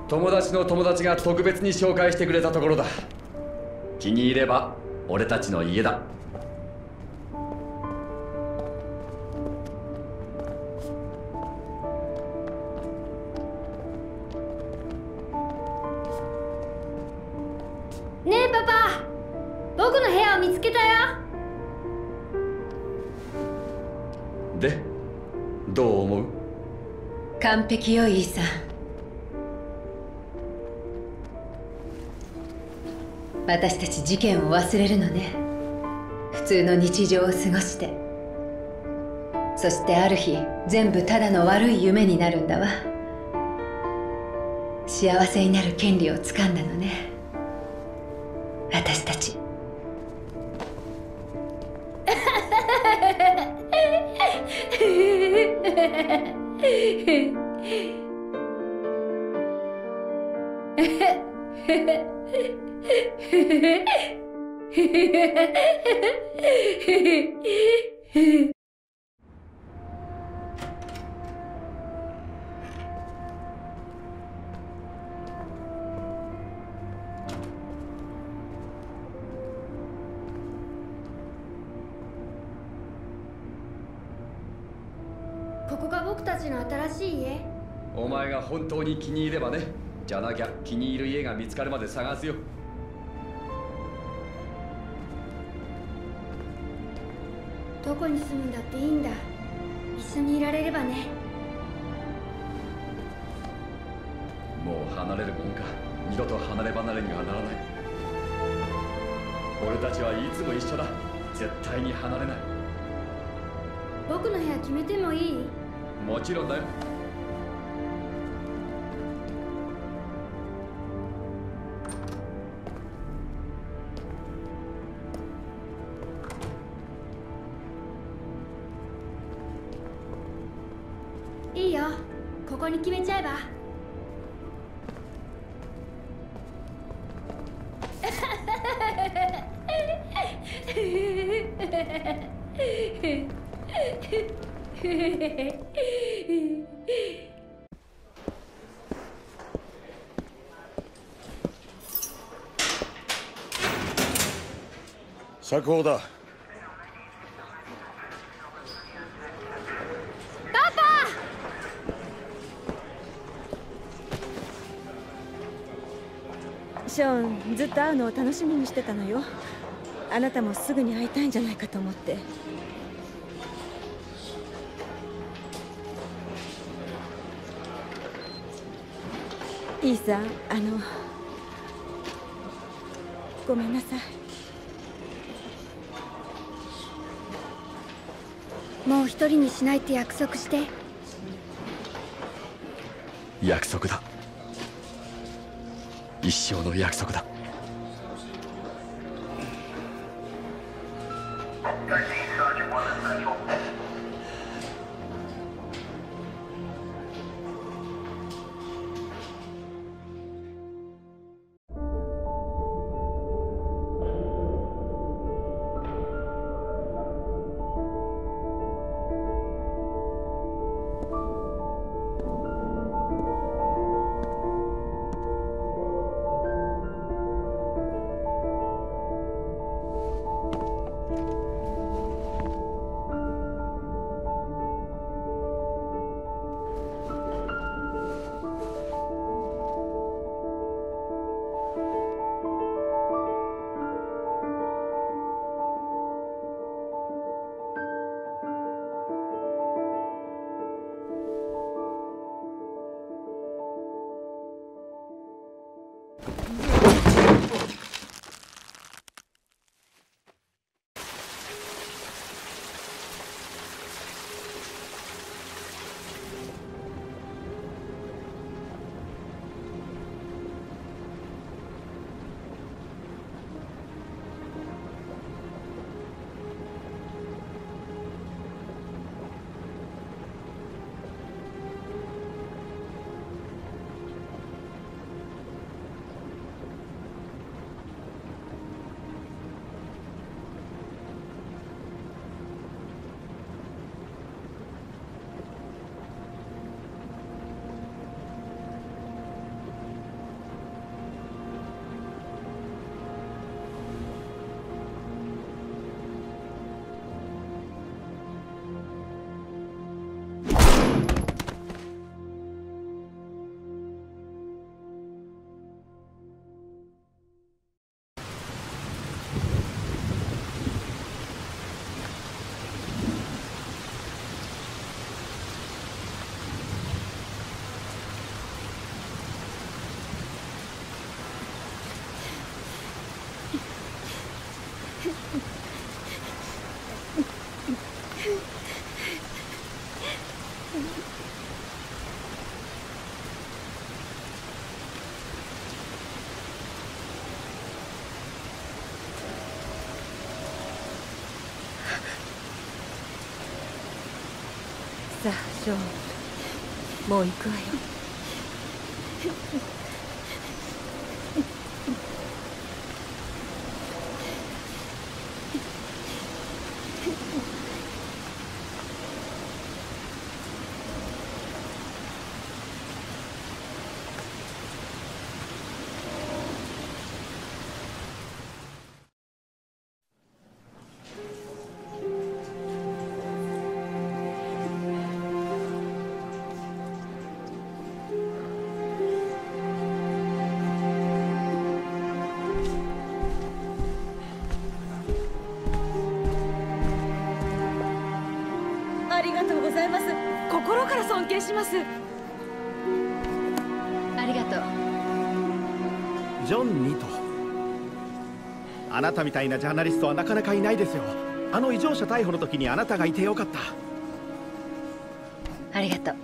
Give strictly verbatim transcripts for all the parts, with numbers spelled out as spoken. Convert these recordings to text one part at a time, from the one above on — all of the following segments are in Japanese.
友達の友達が特別に紹介してくれたところだ。気に入れば俺たちの家だ。 ねえパパ、僕の部屋を見つけたよ。 で、どう思う？ 完璧よ、イーサン。私たち事件を忘れるのね。普通の日常を過ごして、そしてある日全部ただの悪い夢になるんだわ。幸せになる権利をつかんだのね、私たち。 ここが僕たちの新しい家。 お前が本当に気に入ればね。じゃなきゃ気に入る家が見つかるまで探すよ。 どこに住むんだっていいんだ。一緒にいられればね。 もう離れるもんか。二度と離れ離れにはならない。俺たちはいつも一緒だ。絶対に離れない。 僕の部屋決めてもいい？ もちろんだよ。 いいよ、ここに決めちゃえば。 釈放だ。 パパ！ ショーン、ずっと会うのを楽しみにしてたのよ。あなたもすぐに会いたいんじゃないかと思って。いいさ、あのごめんなさい。 もう一人にしないって約束して。 約束だ。一生の約束だ。 さあショーン、もう行くわよ。ありがとうございます。心から尊敬します。 ありがとう。 ジョン・ニト、あなたみたいなジャーナリストはなかなかいないですよ。あの異常者逮捕の時にあなたがいてよかった。 ありがとう。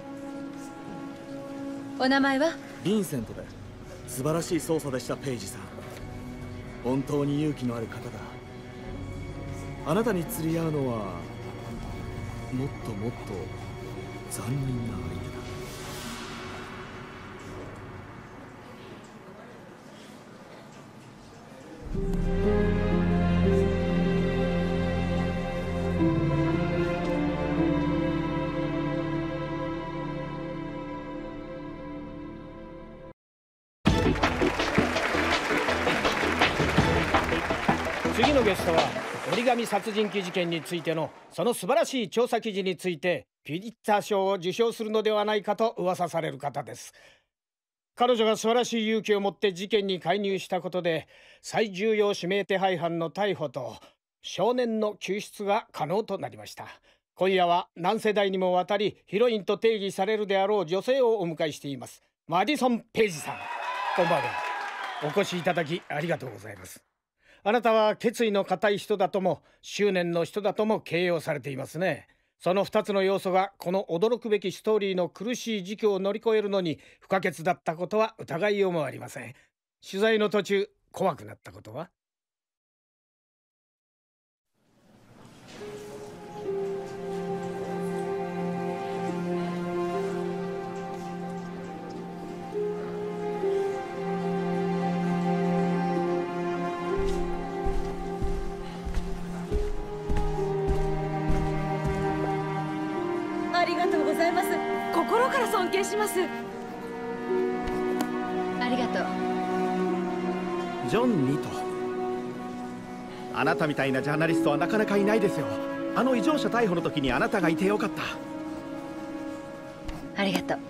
お名前は？ ヴィンセントで。素晴らしい捜査でした、ペイジさん。本当に勇気のある方だ。あなたに釣り合うのはもっともっと残忍な相手だ。 次のゲストは折り紙殺人鬼事件についてのその素晴らしい調査記事についてピリッツァー賞を受賞するのではないかと噂される方です。彼女が素晴らしい勇気を持って事件に介入したことで最重要指名手配犯の逮捕と少年の救出が可能となりました。今夜は何世代にもわたりヒロインと定義されるであろう女性をお迎えしています。マディソン・ペイジさん、こんばんは。お越しいただきありがとうございます。あなたは決意の固い人だとも執念の人だとも形容されていますね。そのふたつの要素がこの驚くべきストーリーの苦しい時期を乗り越えるのに不可欠だったことは疑いようもありません。取材の途中怖くなったことは？ ありがとうございます。心から尊敬します。 ありがとう。 ジョン・ニト、あなたみたいなジャーナリストはなかなかいないですよ。あの異常者逮捕の時にあなたがいてよかった。 ありがとう。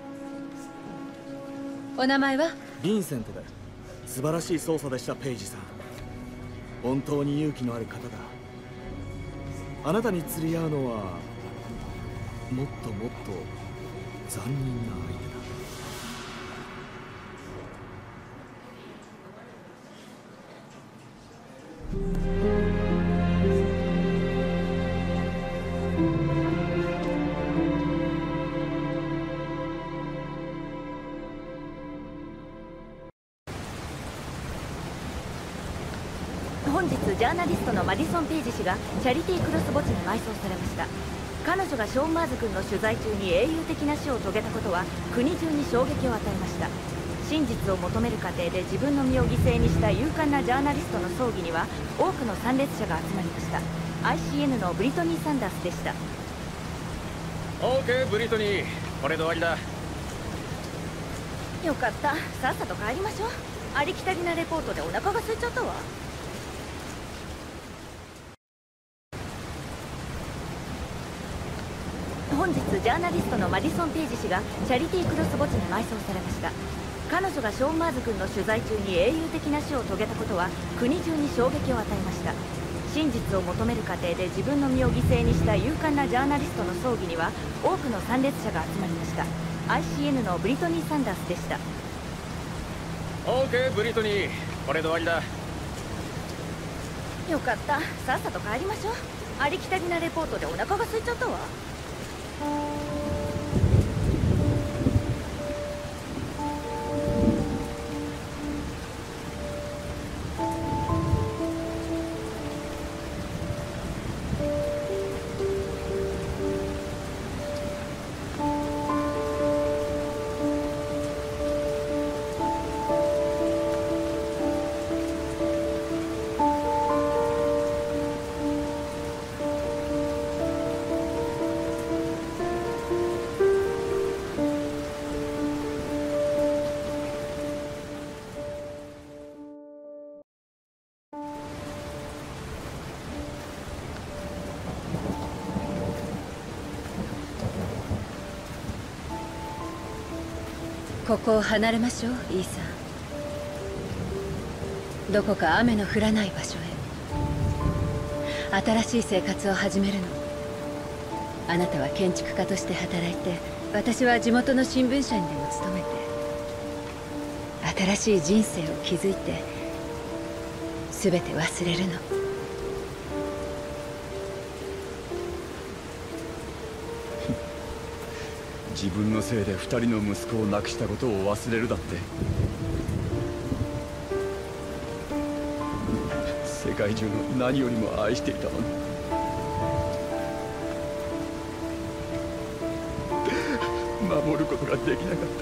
お名前は？ ヴィンセントで。素晴らしい捜査でした、ペイジさん。本当に勇気のある方だ。あなたに釣り合うのはもっともっと残忍な相手だ。 本日ジャーナリストのマディソン・ペイジ氏がチャリティークロス墓地に埋葬されました。彼女がショーン・マーズ君の取材中に英雄的な死を遂げたことは国中に衝撃を与えました。真実を求める過程で自分の身を犠牲にした勇敢なジャーナリストの葬儀には多くの参列者が集まりました。 アイシーエヌ のブリトニー・サンダースでした。 オーケーブリトニー、これで終わりだ。 よかった、さっさと帰りましょう。ありきたりなレポートでお腹が空いちゃったわ。本日ジャーナリストのマディソン・ペイジ氏がチャリティークロス墓地に埋葬されました。彼女がショーン・マーズ君の取材中に英雄的な死を遂げたことは国中に衝撃を与えました。真実を求める過程で自分の身を犠牲にした勇敢なジャーナリストの葬儀には多くの参列者が集まりました。 アイシーエヌ のブリトニー・サンダースでした。 オーケーブリトニー、これで終わりだ。 よかった、さっさと帰りましょう。ありきたりなレポートでお腹が空いちゃったわ。 ここを離れましょう、イーサン。どこか雨の降らない場所へ。新しい生活を始めるの。あなたは建築家として働いて、私は地元の新聞社にでも勤めて、新しい人生を築いて全て忘れるの。 自分のせいで二人の息子を亡くしたことを忘れるだって。世界中の何よりも愛していたのに。守ることができなかった。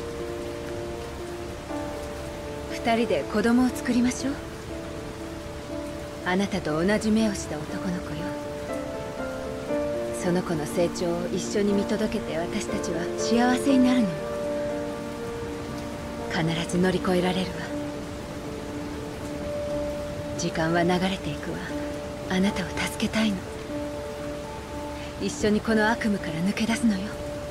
二人で子供を作りましょう。あなたと同じ目をした男の子よ。その子の成長を一緒に見届けて、私たちは幸せになるのよ。必ず乗り越えられるわ。時間は流れていくわ。あなたを助けたいの。一緒にこの悪夢から抜け出すのよ。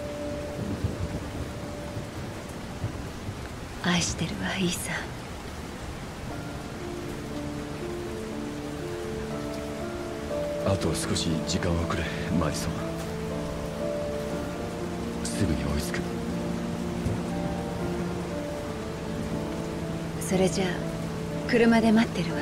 愛してるわ、イーサン。 あと少し時間をくれ、マディソン。すぐに追いつく。 それじゃあ車で待ってるわ。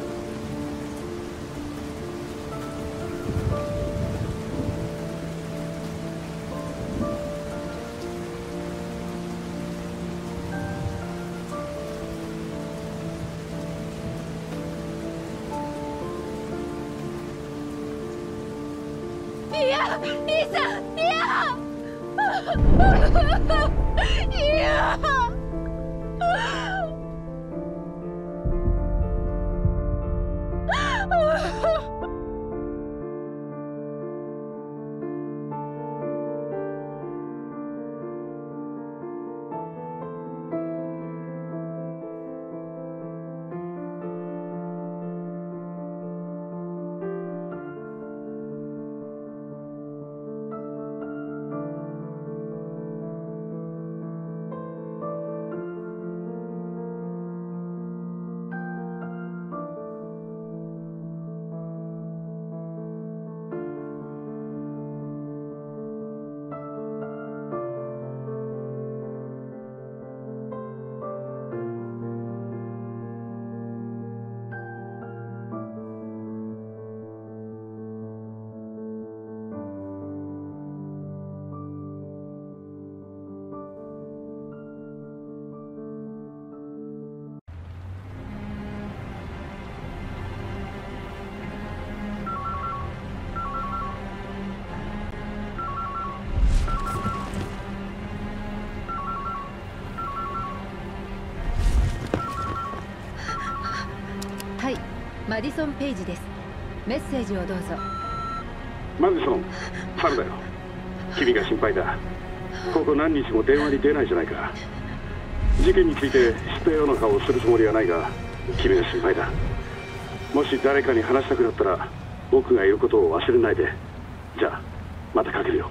いや、イーサン、いやいやはい、マディソン・ペイジです。メッセージをどうぞ。 マディソン、サルだよ。君が心配だ。ここ何日も電話に出ないじゃないか。事件について知ったような顔をするつもりはないが、君が心配だ。もし誰かに話したくなったら僕がいることを忘れないで。じゃあまたかけるよ。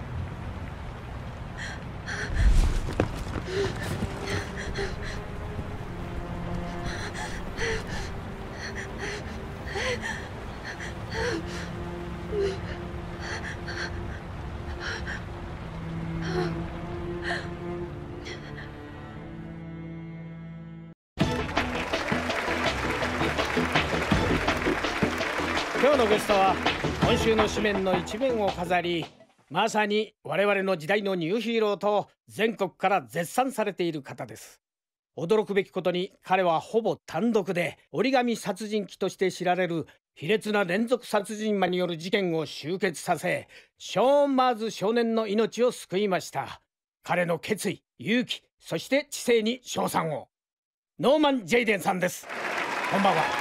今日のゲストは今週の紙面の一面を飾り、まさに我々の時代のニューヒーローと全国から絶賛されている方です。驚くべきことに彼はほぼ単独で折り紙殺人鬼として知られる卑劣な連続殺人魔による事件を終結させ、ショーン・マーズ少年の命を救いました。彼の決意、勇気、そして知性に称賛を。ノーマン・ジェイデンさんです。こんばんは。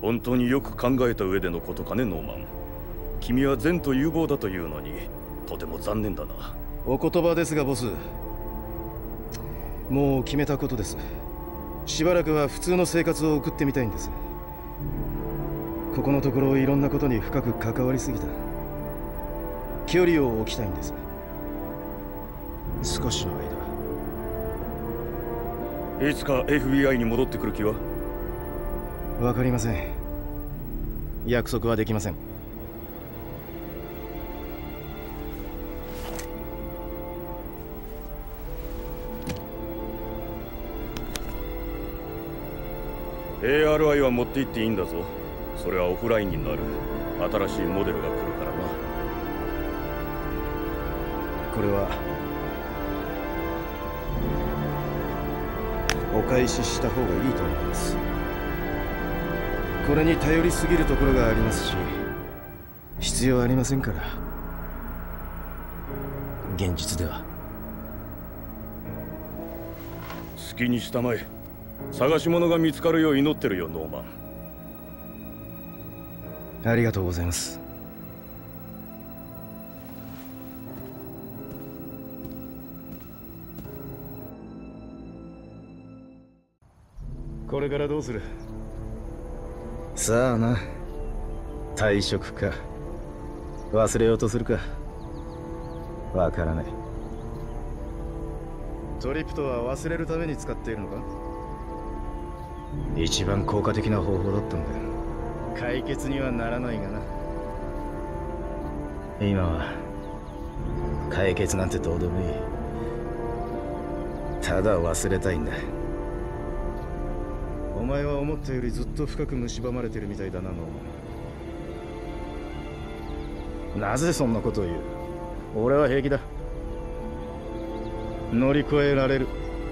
本当によく考えた上でのことかね、ノーマン。君は善と有望だというのにとても残念だな。 お言葉ですがボス、もう決めたことです。しばらくは普通の生活を送ってみたいんです。ここのところいろんなことに深く関わりすぎた。距離を置きたいんです。少しの間。 いつか エフビーアイ に戻ってくる気は？ わかりません。約束はできません。 エーアールアイ は持って行っていいんだぞ。それはオフラインになる。新しいモデルが来るからな。 これはお返しした方がいいと思います。これに頼りすぎるところがありますし、必要ありませんから。現実では。 好きにしたまえ。探し物が見つかるよう祈ってるよ、ノーマン。 ありがとうございます。これからどうする？さあな。退職か忘れようとするかわからない。トリプトは忘れるために使っているのか？一番効果的な方法だったんだよ。解決にはならないがな。今は解決なんてどうでもいい。ただ忘れたいんだ。お前は思ったよりずっと深く蝕まれてるみたいだな、ノーマン。なぜそんなことを言う？俺は平気だ。乗り越えられる。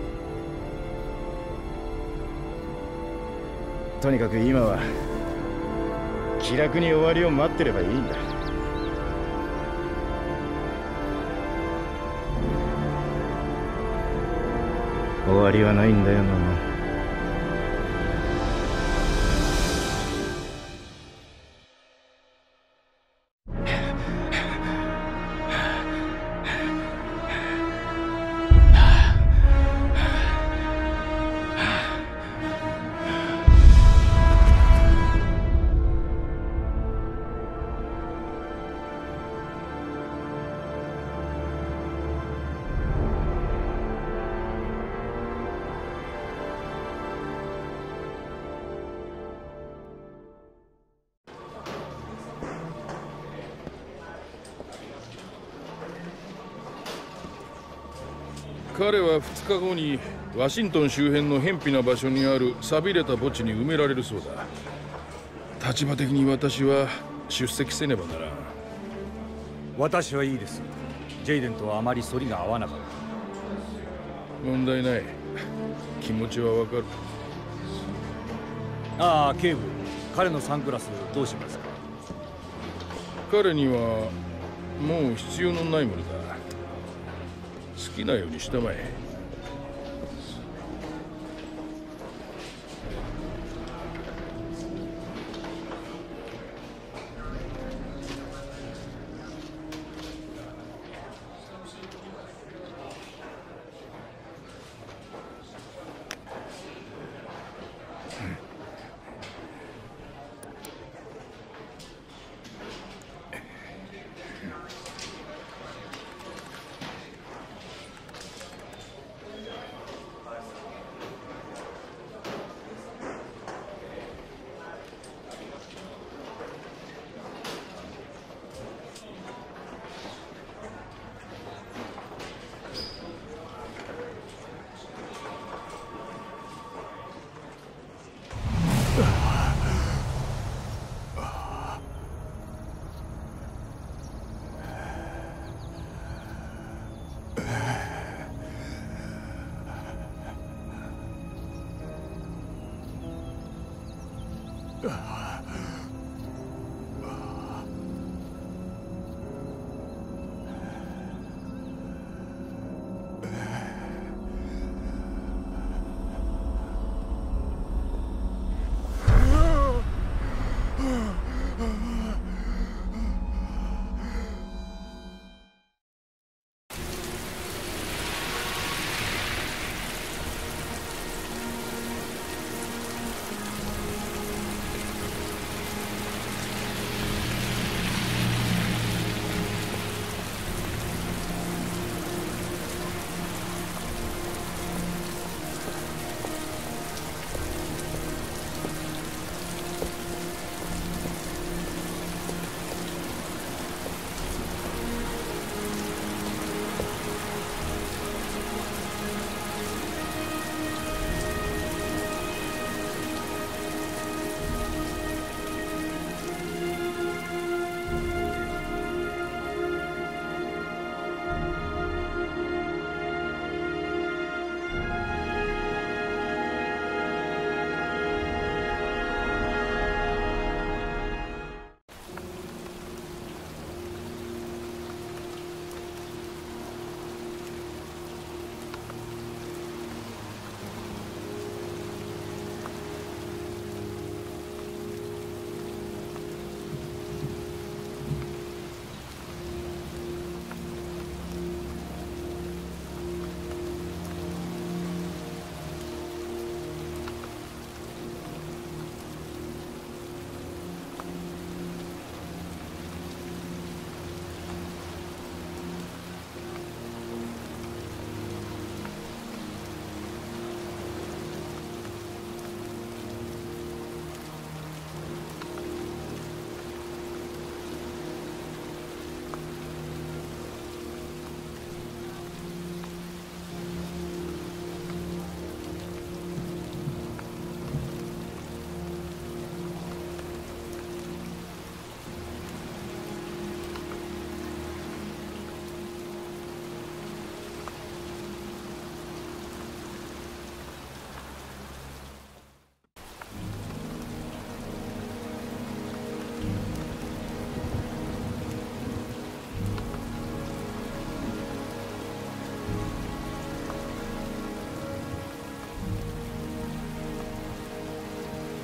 とにかく今は気楽に終わりを待ってればいいんだ。終わりはないんだよ、ノーマン。 彼はふつかごにワシントン周辺の偏僻な場所にある寂れた墓地に埋められるそうだ。立場的に私は出席せねばならん。 私はいいです。ジェイデンとはあまり反りが合わなかった。 問題ない。気持ちはわかる。 ああ、警部、彼のサングラスどうしますか？ 彼にはもう必要のないものだ。好きなようにしたまえ。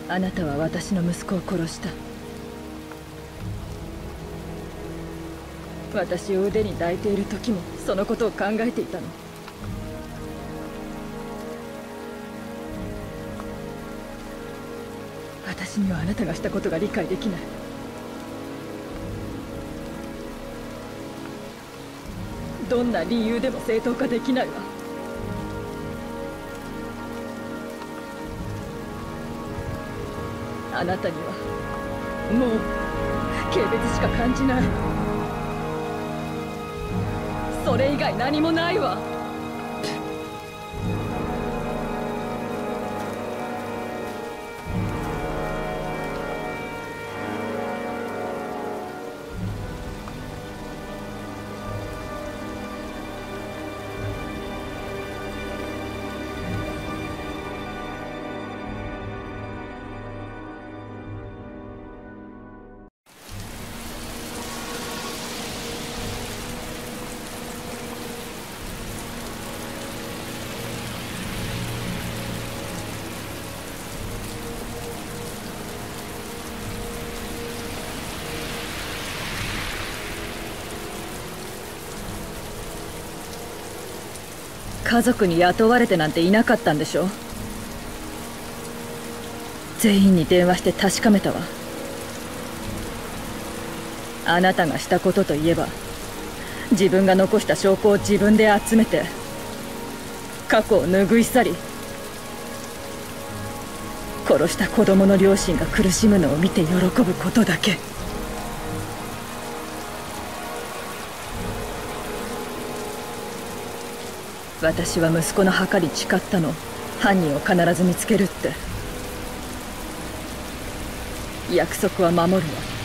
あなたは私の息子を殺した。私を腕に抱いている時もそのことを考えていたの。私にはあなたがしたことが理解できない。どんな理由でも正当化できないわ。あなたにはもう軽蔑しか感じない。それ以外何もないわ。家族に雇われてなんていなかったんでしょ。全員に電話して確かめたわ。あなたがしたことといえば、自分が残した証拠を自分で集めて過去を拭い去り、殺した子供の両親が苦しむのを見て喜ぶことだけ。私は息子の墓に誓ったの。犯人を必ず見つけるって。約束は守るわ。